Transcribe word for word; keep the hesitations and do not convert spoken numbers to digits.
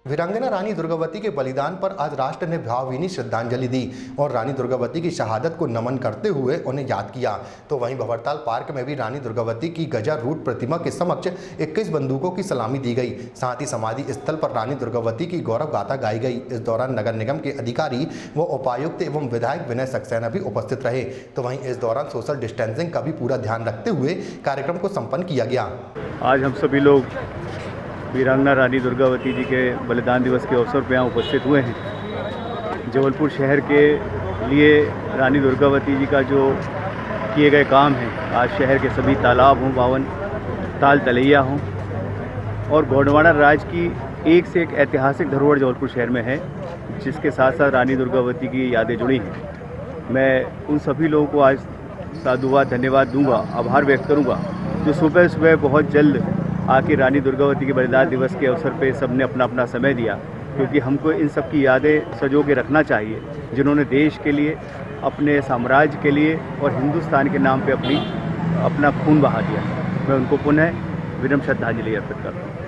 वीरांगना रानी दुर्गावती के बलिदान पर आज राष्ट्र ने भावभीनी श्रद्धांजलि दी और रानी दुर्गावती की शहादत को नमन करते हुए उन्हें याद किया। तो वहीं भंवरताल पार्क में भी रानी दुर्गावती की गजारूढ़ प्रतिमा के समक्ष इक्कीस बंदूकों की सलामी दी गई। साथ ही समाधि स्थल पर रानी दुर्गावती की गौरव गाथा गाई गई। इस दौरान नगर निगम के अधिकारी व उपायुक्त एवं विधायक विनय सक्सेना भी उपस्थित रहे। तो वहीं इस दौरान सोशल डिस्टेंसिंग का भी पूरा ध्यान रखते हुए कार्यक्रम को संपन्न किया गया। आज हम सभी लोग वीरांगना रानी दुर्गावती जी के बलिदान दिवस के अवसर पर यहाँ उपस्थित हुए हैं। जबलपुर शहर के लिए रानी दुर्गावती जी का जो किए गए काम हैं, आज शहर के सभी तालाब हों, बावन ताल तलैया हों और गोंडवाना राज की एक से एक ऐतिहासिक धरोहर जबलपुर शहर में है, जिसके साथ साथ रानी दुर्गावती की यादें जुड़ी हैं। मैं उन सभी लोगों को आज साधुवाद धन्यवाद दूंगा, आभार व्यक्त करूंगा जो सुबह सुबह बहुत जल्द आके रानी दुर्गावती के बलिदान दिवस के अवसर पे सबने अपना अपना समय दिया, क्योंकि हमको इन सब की यादें संजो के रखना चाहिए, जिन्होंने देश के लिए, अपने साम्राज्य के लिए और हिंदुस्तान के नाम पे अपनी अपना खून बहा दिया। मैं उनको पुनः विनम्र श्रद्धांजलि अर्पित करता हूँ।